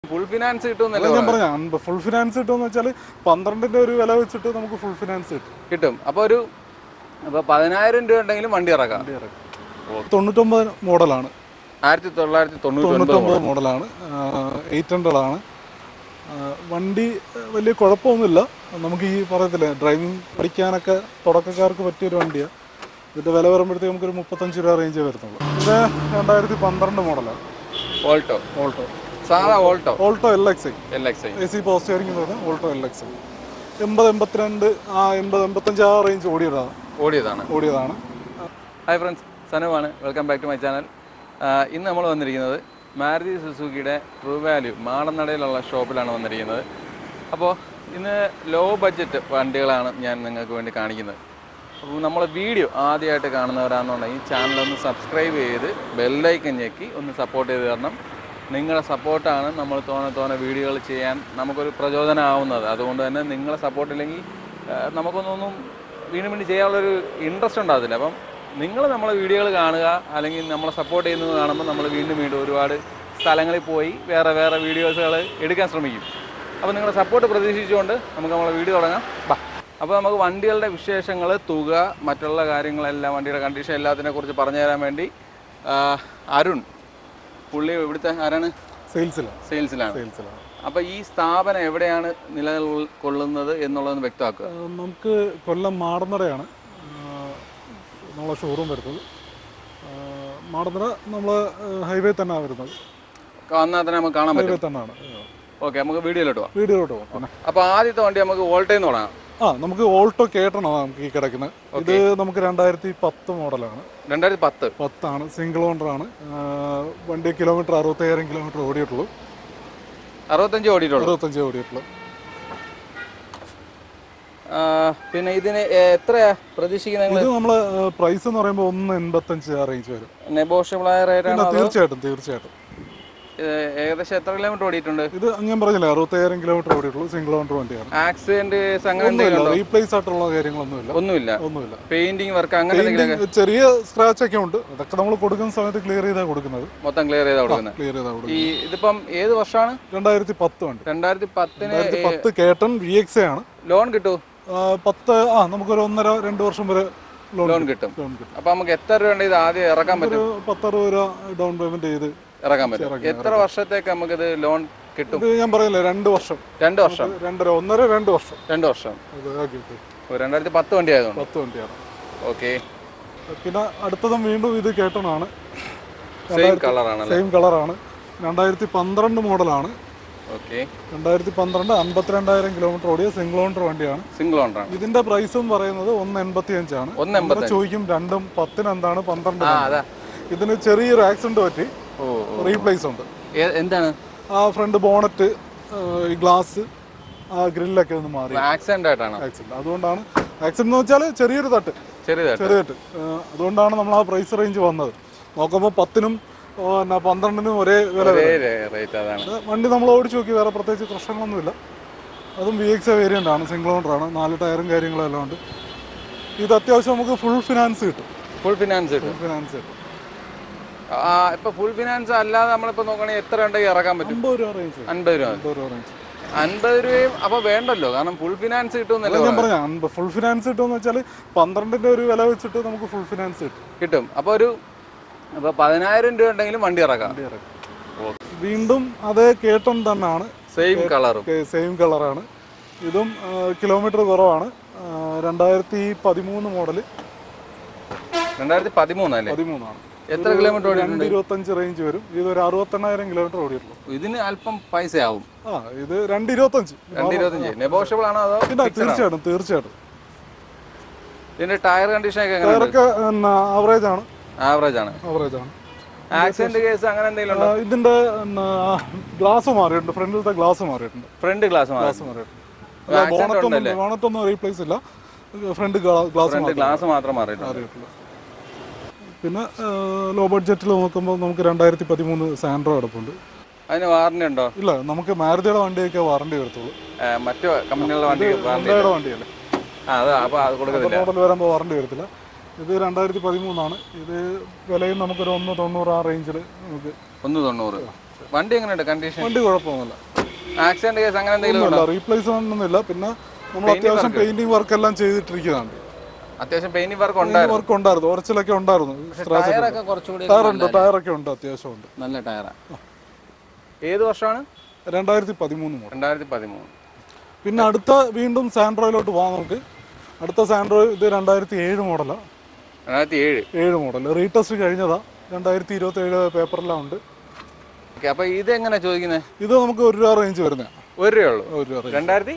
Full finance കിട്ടുമെന്നല്ലേ ഞാൻ പറഞ്ഞ full finance കിട്ടുമെന്ന് വെച്ചാൽ 12ന്റെ ഒരു വില വെച്ചിട്ട് നമുക്ക് ഫുൾ ഫിനാൻസ് കിട്ടും. അപ്പോൾ 10,000 രൂപ ഉണ്ടെങ്കിലും വണ്ടി ഇറക്കാം. 99 മോഡലാണ്, 1999 മോഡലാണ്, 800 ആണ്. വണ്ടി വലിയ കുഴപ്പമൊന്നുമില്ല. നമുക്ക് ഈ പറയത്തില്ലേ, ഡ്രൈവിംഗ് പഠിക്കാനൊക്കെ തുടക്കക്കാർക്ക് പറ്റിയൊരു വണ്ടിയാണ്. ഇതിൻ്റെ വില വരുമ്പോഴത്തേക്ക് നമുക്കൊരു 35 രൂപ റേഞ്ചേ വരുന്നുള്ളൂ. ഇത് 2012 മോഡലാണ്. ഓൾട്ടോ സാധാ Alto LXi AC power steering എന്ന് പറഞ്ഞാൽ ഓൾട്ടോ LXi 80-82 85 ആ റേഞ്ച് ഓടിയതാണ്. ഹായ് ഫ്രണ്ട്സ്, സനുവാണ്. Welcome back to my channel. ഇന്ന് നമ്മൾ വന്നിരിക്കുന്നത് മാരുതി സുസുക്കിയുടെ ട്രൂ വാല്യൂ മാടനടയിലുള്ള ഷോപ്പിലാണ് വന്നിരിക്കുന്നത്. അപ്പോൾ ഇന്ന് ലോ ബഡ്ജറ്റ് വണ്ടികളാണ് ഞാൻ നിങ്ങൾക്ക് വേണ്ടി കാണിക്കുന്നത്. അപ്പോൾ നമ്മളെ വീഡിയോ ആദ്യമായിട്ട് കാണുന്നവരാണെന്നുണ്ടെങ്കിൽ ഈ ചാനലൊന്ന് സബ്സ്ക്രൈബ് ചെയ്ത് ബെല്ലൈക്കൻ ഞെക്കി ഒന്ന് സപ്പോർട്ട് ചെയ്ത് തരണം. നിങ്ങളുടെ സപ്പോർട്ടാണ് നമ്മൾ തോനെ വീഡിയോകൾ ചെയ്യാൻ നമുക്കൊരു പ്രചോദനമാവുന്നത്. അതുകൊണ്ട് തന്നെ നിങ്ങളെ സപ്പോർട്ടില്ലെങ്കിൽ നമുക്കൊന്നും വീണ്ടും ചെയ്യാനുള്ളൊരു ഇൻട്രസ്റ്റ് ഉണ്ടാകത്തില്ല. അപ്പം നിങ്ങൾ നമ്മളെ വീഡിയോകൾ കാണുക, അല്ലെങ്കിൽ നമ്മളെ സപ്പോർട്ട് ചെയ്യുന്നത് കാണുമ്പോൾ നമ്മൾ വീണ്ടും ഒരുപാട് സ്ഥലങ്ങളിൽ പോയി വേറെ വീഡിയോസുകൾ എടുക്കാൻ ശ്രമിക്കും. അപ്പോൾ നിങ്ങളുടെ സപ്പോർട്ട് പ്രതീക്ഷിച്ചുകൊണ്ട് നമുക്ക് നമ്മളെ വീഡിയോ തുടങ്ങാം. അപ്പോൾ നമുക്ക് വണ്ടികളുടെ വിശേഷങ്ങൾ, തുക, മറ്റുള്ള കാര്യങ്ങളെല്ലാം, വണ്ടിയുടെ കണ്ടീഷൻ എല്ലാത്തിനെക്കുറിച്ച് പറഞ്ഞു തരാൻ വേണ്ടി അരുൺ, പുള്ളി ഇവിടുത്തെ ആരാണ്? സെയിൽസിലാണ്. അപ്പോൾ ഈ സ്ഥാപനം എവിടെയാണ് നിലകൊള്ളുന്നത് എന്നുള്ളതൊന്ന് വ്യക്തമാക്കുക. നമുക്ക് കൊല്ലം മാടനടയാണ് നമ്മളെ ഷോറൂം വരുന്നത്. മാടനട നമ്മൾ ഹൈവേ തന്നെയാണ് വരുന്നത്. വന്നാൽ തന്നെ നമുക്ക് കാണാൻ പറ്റും. ഹൈവേ തന്നെയാണ്. ഓക്കെ, നമുക്ക് വീഡിയോയിലോട്ട് പോകാം. അപ്പോൾ ആദ്യത്തെ വണ്ടി നമുക്ക് ഓൾട്ടോയിൽ നിന്ന് തുടങ്ങാം. നമുക്ക് ഓൾട്ടോ കേട്ടണോ നമുക്ക് ഈ കിടക്കുന്നത്. ഇത് നമുക്ക് 2010 മോഡലാണ്. 2010 ആണ്. സിംഗിൾ ഓണർ ആണ്. വണ്ടി കിലോമീറ്റർ 65,000 കിലോമീറ്റർ ഓടിയിട്ടുള്ളൂ. 65 ഓടിയിട്ടുള്ളൂ. പിന്നെ ഇതിന് എത്രയാ പ്രതീക്ഷിക്കുന്നത്? ഇത് നമ്മള് പ്രൈസ് എന്ന് പറയുമ്പോൾ 185 റേഞ്ച് വരും. നെഗോഷ്യബിൾ ആയ റേറ്റ് ആണ്? തീർച്ചയായിട്ടും. ഏകദേശം എത്ര കിലോമീറ്റർ ഓടിയിട്ടുണ്ട്? ഇത് ഞാൻ പറഞ്ഞില്ല, 65,000 കിലോമീറ്റർ ഓടിയിട്ടുള്ളൂ. സിംഗിൾ ഓണർ വണ്ടിയാണ്. ആക്സിഡന്റ് റീപ്ലേസ് ആയിട്ടുള്ള കാര്യങ്ങളൊന്നുമില്ല. പെയിന്റിംഗ് വർക്ക് അങ്ങനെ ചെറിയ സ്ക്രാച്ച് ഒക്കെ ഉണ്ട്. അതൊക്കെ നമ്മൾ കൊടുക്കുന്ന സമയത്ത് ക്ലിയർ ചെയ്താ കൊടുക്കുന്നത്. മൊത്തം ക്ലിയർ ചെയ്താ കൊടുക്കുന്നത്. ഇതിപ്പം ഏത് വർഷമാണ്? 2010 വണ്ടി. 2010 കേട്ടൺ VXA ആണ്. ലോൺ കിട്ടൂ? 10 നമുക്കൊരു 1.5-2 വർഷം വരെ ലോൺ കിട്ടും. അപ്പൊ നമുക്ക് എത്ര രൂപ ഇത് ആദ്യം ഇറക്കാൻ പറ്റും? 10-60 രൂപ ഡൗൺ പേയ്മെന്റ് ചെയ്ത് ഇറക്കാൻ പറ്റും. എത്ര വർഷത്തേക്ക് നമുക്ക് ഇത് ലോൺ കിട്ടും? ഞാൻ പറയില്ല, 2 വർഷം. 2 വർഷം. 2 വർഷം. 2 വർഷം. 2010 വണ്ടി ആയതുകൊണ്ട്. 10 വണ്ടിയാണ്. ഓക്കെ. പിന്നെ അടുത്തതും വീണ്ടും ഇത് കേട്ടണാണ്. സെയിം കളറാണ്. 2012 മോഡലാണ്. 2012 52,000 കിലോമീറ്റർ ഓടിയ സിംഗിൾ ഓണർ വണ്ടിയാണ്. ഇതിന്റെ പ്രൈസും പറയുന്നത് 185 ആണ്. ചോദിക്കും 2-10 എന്താണ് 12? ഇതിന് ചെറിയൊരു ആക്സിഡന്റ് പറ്റി റീപ്ലേസ് ഉണ്ട്. എന്താണ്? ഫ്രണ്ട് ബോണറ്റ്, ഗ്ലാസ്, ഗ്രില്ലൊക്കെ ഒന്ന് മാറി. ആക്സിഡന്റ്. അതുകൊണ്ടാണ് ആക്സിഡന്റ് എന്ന് വെച്ചാൽ ചെറിയൊരു തട്ട്. അതുകൊണ്ടാണ് നമ്മൾ ആ പ്രൈസ് റേഞ്ച് വന്നത്. നോക്കുമ്പോൾ 10-നും 12-നും ഒരേ വില. വണ്ടി നമ്മൾ ഓടിച്ചു നോക്കി, വേറെ പ്രത്യേകിച്ച് പ്രശ്നങ്ങളൊന്നുമില്ല. അതും VXA വേരിയന്റ് ആണ്. സിംഗിൾ ഓണർ ആണ്. 4 ടയറും കാര്യങ്ങളെല്ലാം ഉണ്ട്. ഇത് അത്യാവശ്യം നമുക്ക് ഫുൾ ഫിനാൻസ് കിട്ടും. ഇപ്പൊ ഫുൾ ഫിനാൻസ് അല്ലാതെ നമ്മളിപ്പോ നോക്കുകയാണെങ്കിൽ എത്ര ഉണ്ടെങ്കിൽ ഇറക്കാൻ പറ്റും? 50 രൂപയും അപ്പൊ വേണ്ടല്ലോ, കാരണം ഫുൾ ഫിനാൻസ് കിട്ടുമെന്നല്ലോ ഞാൻ പറഞ്ഞ. ഫുൾ ഫിനാൻസ് കിട്ടുമെന്ന് വെച്ചാൽ 12ന്റെ ഒരു വില വെച്ചിട്ട് നമുക്ക് ഫുൾ ഫിനാൻസ് കിട്ടും. അപ്പൊ 10,000 രൂപ ഉണ്ടെങ്കിലും വണ്ടി ഇറക്കാം. വീണ്ടും അതേ കേട്ടൺ തന്നെയാണ്. സെയിം കളറാണ്. ഇതും കിലോമീറ്റർ കുറവാണ്. 2013 മോഡല്. 2013 അല്ലേ? 13 ആണ്. എത്ര കിലോമീറ്റർ ഓടിയിട്ടുണ്ട്? 225 റേഞ്ച് വരും. ഇതൊരു 68,000 കിലോമീറ്റർ ഓടിയിട്ടുള്ളൂ. ഇതിന് അല്പം പൈസ ആവും. ഇത് 225 നെഗോഷ്യബിൾ ആണോ അതോ? തീർച്ചയായിട്ടും. ഇതിന്റെ ടയർ കണ്ടീഷൻ ടയറൊക്കെ ആവറേജ് ആണ്. ആക്സിഡന്റ് കേസ് അങ്ങനെ എന്തെങ്കിലും ഉണ്ടോ? ഇതിന്റെ ഗ്ലാസ് മാറിയിട്ടുണ്ട്. ഫ്രണ്ടിലത്തെ ഗ്ലാസ് മാറിയിട്ടുണ്ട്. ഫ്രണ്ട് ഗ്ലാസ് മാറിയിട്ടുണ്ട്. ബോണറ്റൊന്നും റീപ്ലേസ് ഇല്ല. ഫ്രണ്ട് ഗ്ലാസ് മാത്രം മാറിയിട്ടുണ്ട്. പിന്നെ ലോ ബഡ്ജറ്റിൽ നോക്കുമ്പോൾ നമുക്ക് 2013 സാൻഡ്രോ കിടപ്പുണ്ട്. അതിന് വാറണ്ടി ഉണ്ടോ? ഇല്ല, നമുക്ക് മാരുതിയുടെ വണ്ടിയൊക്കെ വാറണ്ടി വരത്തുള്ളൂ. മറ്റു കമ്പനികളുടെ വണ്ടിയല്ലേ മോഡൽ വരുമ്പോൾ വാറണ്ടി വരത്തില്ല. ഇത് 2013 ആണ്. ഇത് വിലയും നമുക്കൊരു 190 ആ റേഞ്ചിൽ നമുക്ക്. 190. വണ്ടി എങ്ങനെയുണ്ട് കണ്ടീഷൻ? വണ്ടി കുഴപ്പമൊന്നുമില്ല. ആക്സിഡന്റ് കേസ് അങ്ങനെ എന്തെങ്കിലും ഉണ്ടോ? റീപ്ലേസ്മെന്റ് ഒന്നുമില്ല. പിന്നെ നമ്മൾ അത്യാവശ്യം പെയിന്റിംഗ് വർക്ക് എല്ലാം ചെയ്തിട്ടിരിക്കുന്നതാണ്. അത്യാവശ്യം പെയിന്റിംഗ് വർക്ക് ഉണ്ടായിരുന്നു, ഉറച്ചിലൊക്കെ ഉണ്ടായിരുന്നു. ടയറൊക്കെ ഉണ്ട്, അത്യാവശ്യം ഉണ്ട്. നല്ല ടയറാ. ഏത് വർഷമാണ്? 2013 മോഡൽ. 2013. പിന്നെ അടുത്ത വീണ്ടും സാൻഡ്രോയിലോട്ട് പോകാം നമുക്ക്. അടുത്ത സാൻഡ്രോ ഇത് 2007 മോഡലാണ്. 2007 മോഡൽ റീടെസ്റ്റ് കഴിഞ്ഞതാ. 2027 പേപ്പറെല്ലാം ഉണ്ട്. അപ്പൊ ഇത് എങ്ങനെ ചോദിക്കുന്നത്? ഇത് നമുക്ക് ₹1 റേഞ്ച് വരുന്നത്. ₹1 2007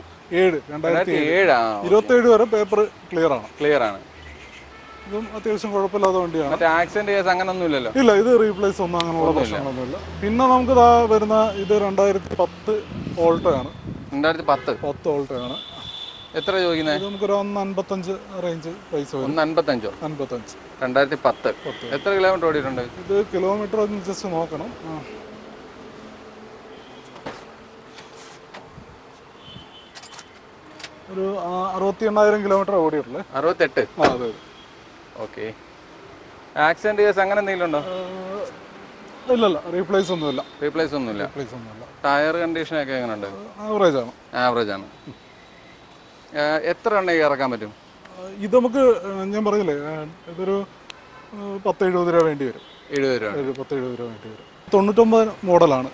27 വരെ പേപ്പർ ക്ലിയർ ആണ്. ഇതും അത്യാവശ്യം കുഴപ്പമില്ലാത്ത വണ്ടിയാണ്. ആക്സിഡന്റ് കേസ് അങ്ങനെ ഒന്നുമില്ലല്ലോ? ഇല്ല, ഇത് റീപ്ലേസ് ഒന്നും അങ്ങനെയുള്ള പ്രശ്നങ്ങളൊന്നുമില്ല. പിന്നെ നമുക്ക് വരുന്ന ഇത് 2010 ഓൾട്ടോയാണ്. 2010 ഓൾട്ടോയാണ്. എത്ര ചോദിക്കുന്നത്? ഇത് നമുക്കൊരു 155 റേഞ്ച് പൈസ വരും. 155. 2010. എത്ര കിലോമീറ്റർ ഓടിയിട്ടുണ്ട്? ഇത് കിലോമീറ്റർ ഒന്ന് ജസ്റ്റ് നോക്കണം. ഒരു 68,000 കിലോമീറ്റർ ഓടിയിട്ടുള്ളൂ. 68? അതെ. ഓക്കെ. ആക്സിഡന്റ് കേസ് അങ്ങനെ എന്തെങ്കിലും ഉണ്ടോ? ഇല്ലല്ല, റീപ്ലേസ് ഒന്നുമില്ല. ടയർ കണ്ടീഷൻ ഒക്കെ എങ്ങനെയുണ്ട്? ആവറേജ് ആണ്. എത്ര എണ്ണ ഇറക്കാൻ പറ്റും? ഇത് നമുക്ക് ഞാൻ പറഞ്ഞില്ലേ, ഇതൊരു ₹10-70 വേണ്ടി വരും. 10-70 വേണ്ടി വരും. 99 മോഡലാണ്.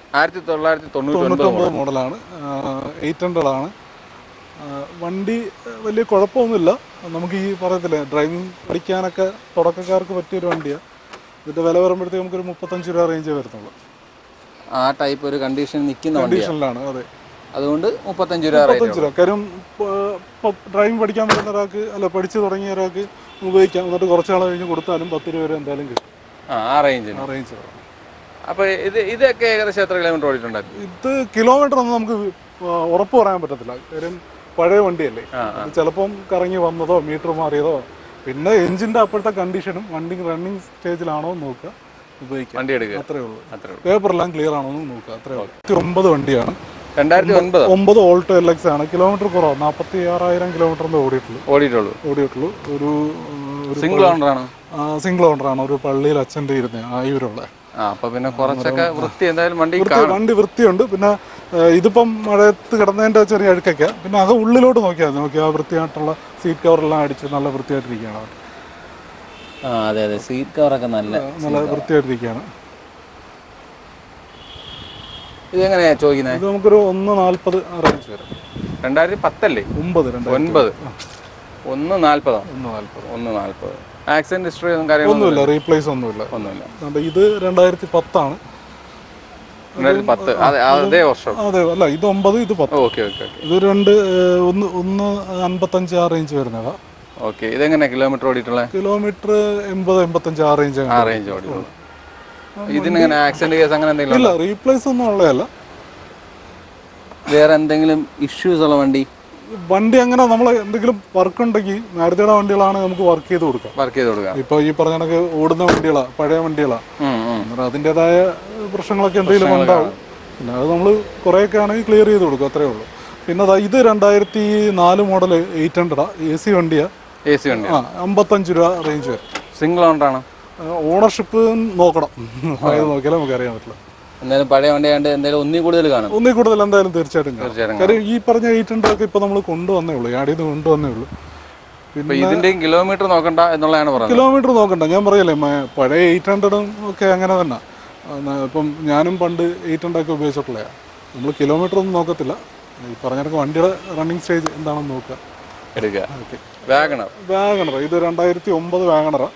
1999 മോഡലാണ്. 800 ആണ്. വണ്ടി വലിയ കുഴപ്പമൊന്നുമില്ല. നമുക്ക് ഈ പറയത്തില്ലേ, ഡ്രൈവിംഗ് പഠിക്കാനൊക്കെ തുടക്കക്കാർക്ക് പറ്റിയൊരു വണ്ടിയാണ്. ഇതിന്റെ വില വരുമ്പോഴത്തേക്ക് നമുക്കൊരു ₹35 റേഞ്ച് വരുന്നുള്ളൂ. ആ ടൈപ്പ് ഒരു കണ്ടീഷനിലാണ്. അതെ, അതുകൊണ്ട് ₹35. കാര്യം ഡ്രൈവിംഗ് പഠിക്കാൻ പറ്റുന്ന ഒരാൾക്ക്, അല്ല പഠിച്ചു തുടങ്ങിയ ഒരാൾക്ക് ഉപയോഗിക്കാം. എന്നിട്ട് കുറച്ചാൾ കഴിഞ്ഞ് കൊടുത്താലും ₹10 എന്തായാലും കിട്ടും. ആ റേഞ്ച്. അപ്പൊ ഇതൊക്കെ ഏകദേശം എത്ര കിലോമീറ്റർ ഓടിയിട്ടുണ്ടായിരുന്നു? ഇത് കിലോമീറ്റർ ഒന്നും നമുക്ക് ഉറപ്പ് പറയാൻ പറ്റത്തില്ല. കാര്യം പഴയ വണ്ടിയല്ലേ, ചിലപ്പം കറങ്ങി വന്നതോ മീറ്റർ മാറിയതോ, പിന്നെ എഞ്ചിന്റെ അപ്പോഴത്തെ കണ്ടീഷനും വണ്ടി റണ്ണിങ് സ്റ്റേജിലാണോ നോക്കുക, ഉപയോഗിക്കാം. വണ്ടി എടുക്കുക, അത്രേ ഉള്ളൂ. പേപ്പറെല്ലാം ക്ലിയർ ആണോ എന്ന് നോക്കുക, അത്രേ ഉള്ളൂ. 2009 വണ്ടിയാണ്. 2009 ഓൾട്ടോ LX ആണ്. കിലോമീറ്റർ കുറവാണ്, 46,000 കിലോമീറ്റർ ഓടിയിട്ടുള്ളൂ. ഒരു സിംഗിൾ ഓണറാണ്. ഒരു പള്ളിയിൽ അച്ഛൻ്റെ ഇരുന്ന് ആയൂരുള്ള. അപ്പൊ പിന്നെ കുറച്ചൊക്കെ വൃത്തി എന്തായാലും വണ്ടി വൃത്തിയുണ്ട്. പിന്നെ ഇതിപ്പം മഴയത്ത് കിടന്നതിന്റെ ചെറിയ അഴുക്കൊക്കെ. പിന്നെ അത് ഉള്ളിലോട്ട് നോക്കിയാൽ ആ വൃത്തിയായിട്ടുള്ള സീറ്റ് കവറെല്ലാം അടിച്ച് നല്ല വൃത്തിയായിട്ടിരിക്കുകയാണ്. അതെ, സീറ്റ് കവറൊക്കെ നല്ല വൃത്തിയായിട്ടിരിക്കുകയാണ്. ഇതെങ്ങനെയാ ചോദിക്കുന്നത്? ഇത് നമുക്കൊരു 140 റേഞ്ച് വരും. 2010 അല്ലേ? 9. 140. ആക്സിഡന്റ് ഹിസ്റ്ററി ഒന്നുമില്ല, റീപ്ലേസ് ഒന്നുമില്ല. ഇത് 2010 ആണ്. 2010 അതേ വർഷം? അതെ, അല്ല ഇത് 9, ഇത് 10. ഇത് 155 ആ റേഞ്ച് വരുന്നതാ. ഓക്കെ. ഇതെങ്ങനെ കിലോമീറ്റർ ഓടിയിട്ടുള്ള? കിലോമീറ്റർ 80-85 ആ റേഞ്ച് ഓടിയിട്ടുള്ളൂ. ഇതിനെങ്ങനെ ആക്സിഡന്റ് കേസ് അങ്ങനെ എന്തെങ്കിലും? ഇല്ല, റീപ്ലേസ് ഒന്നും ഉള്ളതല്ല. വേറെ എന്തെങ്കിലും ഇഷ്യൂസ് ഉള്ള വണ്ടി അങ്ങനെ നമ്മൾ എന്തെങ്കിലും വർക്ക് ഉണ്ടെങ്കിൽ മാരുതിയുടെ വണ്ടികളാണ് നമുക്ക് വർക്ക് ചെയ്ത് കൊടുക്കാം. ഇപ്പൊ ഈ പറഞ്ഞ കണക്ക് ഓടുന്ന വണ്ടികളാണ്, പഴയ വണ്ടികളാണ്. അതിൻ്റെതായ പ്രശ്നങ്ങളൊക്കെ എന്തെങ്കിലും ഉണ്ടാവും. പിന്നെ അത് നമ്മൾ കുറേയൊക്കെ ആണെങ്കിൽ ക്ലിയർ ചെയ്ത് കൊടുക്കും, അത്രേ ഉള്ളൂ. പിന്നെ ഇത് 2004 മോഡൽ 800 AC വണ്ടിയാണ്. 55 റേഞ്ച് വരും. സിംഗിൾ ഓണറാണ്. ഓണർഷിപ്പ് നോക്കണം, നോക്കിയാലേ നമുക്ക് അറിയാൻ പറ്റില്ല. എന്തായാലും പഴയ വണ്ടിയാണ്ട് എന്തായാലും ഒന്നിൽ കൂടുതൽ എന്തായാലും തീർച്ചയായിട്ടും. കാര്യം ഈ പറഞ്ഞ 800 ഒക്കെ ഇപ്പൊ നമ്മൾ കൊണ്ടുവന്നേ ഉള്ളൂ, യാഡിൽ നിന്ന് കൊണ്ടുവന്നേ ഉള്ളൂ. പിന്നെ ഇതിന്റെയും കിലോമീറ്റർ നോക്കണ്ട എന്നുള്ളതാണ് പറയുന്നത്. കിലോമീറ്റർ നോക്കണ്ട, ഞാൻ പറയല്ലേ, പഴയ 800 ഒക്കെ അങ്ങനെ തന്നെ. ഇപ്പം ഞാനും പണ്ട് 800 ഒക്കെ ഉപയോഗിച്ചിട്ടുള്ള. നമ്മൾ കിലോമീറ്റർ ഒന്നും നോക്കത്തില്ല. ഈ പറഞ്ഞ വണ്ടിയുടെ റണ്ണിങ് സ്റ്റേജ് എന്താണെന്ന് നോക്കുക. വാഗണർ ഇത് 2009 വാഗണറാ.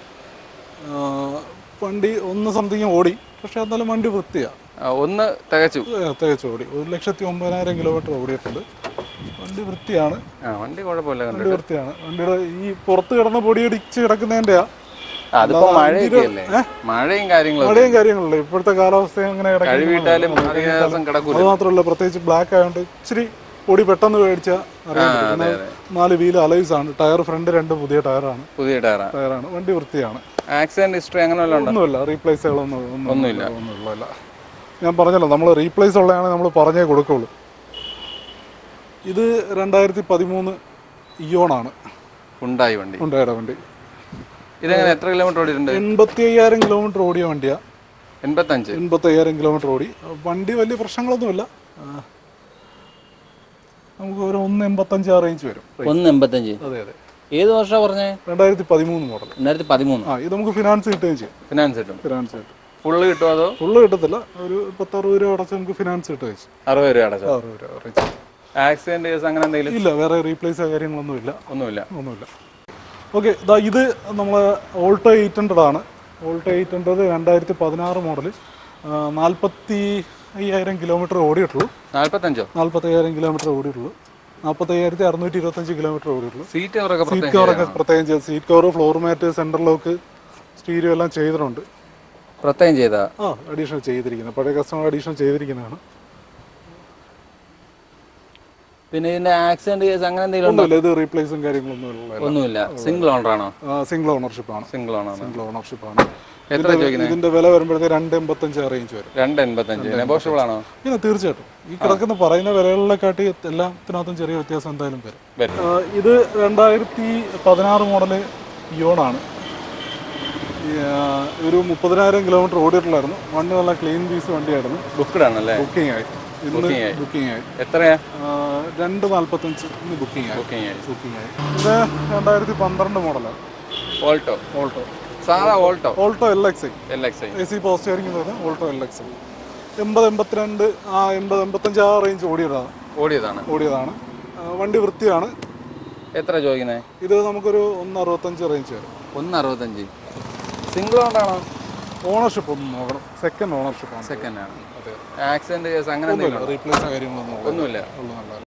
വണ്ടി 1 സംതിങ് ഓടി, പക്ഷെ എന്നാലും വണ്ടി വൃത്തിയാണ്. തികച്ചു ഓടി. 1,09,000 കിലോമീറ്റർ ഓടിയിട്ടുണ്ട്. വണ്ടി വൃത്തിയാണ്. വണ്ടി കുഴപ്പമില്ല, വൃത്തിയാണ്. വണ്ടിയുടെ ഈ പുറത്ത് കിടന്ന പൊടിയടിച്ച് കിടക്കുന്നതിൻ്റെയാ. മഴയും കാര്യങ്ങളല്ല. ഇപ്പോഴത്തെ കാലാവസ്ഥ അങ്ങനെ. അത് മാത്രമല്ല, പ്രത്യേകിച്ച് ബ്ലാക്ക് ആയതുകൊണ്ട് ഇച്ചിരി പൊടി പെട്ടെന്ന് മേടിച്ച 4 വീല് അലൈസ് ആണ്. ടയർ ഫ്രണ്ട് 2 പുതിയ ടയറാണ്. വണ്ടി വൃത്തിയാണ്. ആക്സിഡന്റ് ഹിസ്റ്ററി അങ്ങനെ ഒന്നുമില്ല. റീപ്ലേസുകളൊന്നുമില്ല. ഞാൻ പറഞ്ഞല്ലോ, നമ്മൾ റീപ്ലേസ് ഉള്ളതാണ് നമ്മൾ പറഞ്ഞേ കൊടുക്കുള്ളൂ. ഇത് 2013 ഇയോൺ ആണ്. ഉണ്ടായുടെ വണ്ടി. ഇതെങ്ങനെ എത്ര കിലോമീറ്റർ ഓടിയിട്ടുണ്ട്? 85,000 കിലോമീറ്റർ ഓടിയ വണ്ടിയാണ്. 85,000 കിലോമീറ്റർ ഓടി. വണ്ടി വലിയ പ്രശ്നങ്ങളൊന്നുമില്ല. നമുക്ക് ഒരു 185 ആ റേഞ്ച് വരും. 185. അതെ അതെ. ഏത് വർഷമാണ് പറഞ്ഞത്? 2013 മോഡൽ. 2013. ഇത് നമുക്ക് ഫിനാൻസ് കിട്ടുകയും ചെയ്യും. ഫിനാൻസ് കിട്ടും. ഫിനാൻസ് കിട്ടും. ഫുള്ള് കിട്ടുമോ അതോ? ഫുള്ള് കിട്ടത്തില്ല. ഒരു 60 രൂപ അടച്ച് നമുക്ക് ഫിനാൻസ് കിട്ടുകയും ചെയ്യും. 60 രൂപ അടച്ചോ? 60 രൂപ. ആക്സിഡന്റ് കേസ് അങ്ങനെ എന്തെങ്കിലും? ഇല്ല, വേറെ റീപ്ലേസ് കാര്യങ്ങളൊന്നുമില്ല. ഒന്നുമില്ല. ഓക്കെ, ഇത് നമ്മളെ ഓൾട്ടോ 800 ആണ്. Alto 800 2016 model. 45,000 കിലോമീറ്റർ ഓടിയിട്ടുള്ളൂ. 45,000 കിലോമീറ്റർ ഓടിയിട്ടുള്ളൂ. 45,625 കിലോമീറ്റർ ഓടിയിട്ടുള്ളൂ. സീറ്റ് കവറൊക്കെ പ്രത്യേകം ചെയ്ത് seat cover, floor mat, central lock, stereo എല്ലാം ചെയ്തിട്ടുണ്ട്. പ്രത്യേകം ചെയ്താ? അഡീഷണൽ ചെയ്തിരിക്കുന്നത്. പഴയ കസ്റ്റമർ അഡീഷണൽ ചെയ്തിരിക്കുന്നതാണ്. പിന്നെ ഇതിന്റെ ആക്സിഡന്റ് കേസ് അങ്ങനെ എന്തെങ്കിലും ഉണ്ടോ? ഇത് റീപ്ലേസും കാര്യങ്ങളൊന്നുമില്ല. സിംഗിൾ ഓണർ ആണോ? സിംഗിൾ ഓണർഷിപ്പ് ആണ്. സിംഗിൾ ഓണർഷിപ്പ് ആണ്. എത്ര ഇതിന്റെ വില വരുമ്പോഴത്തേക്ക് 285 റേഞ്ച് വരും. 285 നെഗോഷ്യബിൾ ആണോ? പിന്നെ തീർച്ചയായിട്ടും ഈ കിടക്കുന്ന പറയുന്ന വിലകളിലെക്കാട്ടി എല്ലാത്തിനകത്തും ചെറിയ വ്യത്യാസം എന്തായാലും വരും. ഇത് 2016 മോഡല് ഇയോണാണ്. ഒരു 30,000 കിലോമീറ്റർ ഓടിയിട്ടുള്ളായിരുന്നു. വണ്ടി നല്ല ക്ലീൻ പീസ് വണ്ടിയായിരുന്നു. ബുക്ക്ഡ് ആണല്ലേ? ബുക്കിംഗ് ആയി. ബുക്കിംഗ് ആയി. എത്രയാ? 245 ബുക്കിംഗ് ആയി. ഇത് 2012 മോഡലാണ്. ഓൾട്ടോ സാധാ Alto LXi. AC power steering Alto LXi. 80-85 ആ റേഞ്ച് ഓടിയതാണ്. വണ്ടി വൃത്തിയാണ്. എത്ര ചോദിക്കുന്നത്? ഇത് നമുക്കൊരു 165 റേഞ്ച് വരും. 165. സിംഗിൾ ഓണറാണോ? ഓണർഷിപ്പ് ഒന്ന് നോക്കണം. സെക്കൻഡ് ഓണർഷിപ്പ് ആണ്. ആക്സിഡന്റ് കേസ് അങ്ങനെ റീപ്ലേസ് കാര്യങ്ങളൊന്നും ഒന്നുമില്ല.